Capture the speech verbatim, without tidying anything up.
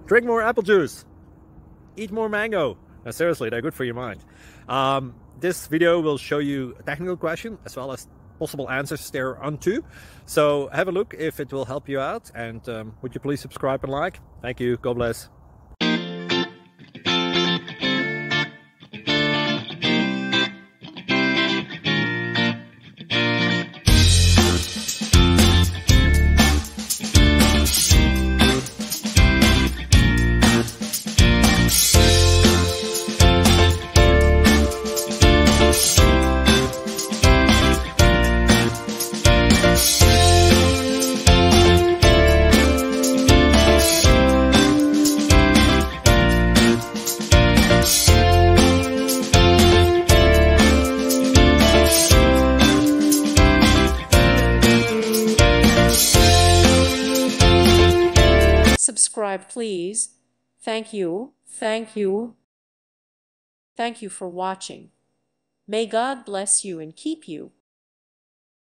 drink more apple juice, eat more mango. Now, seriously, they're good for your mind. Um, this video will show you a technical question as well as possible answers thereunto. So have a look if it will help you out, and um, would you please subscribe and like? Thank you. God bless. Subscribe, please. Thank you. Thank you. Thank you for watching. May God bless you and keep you.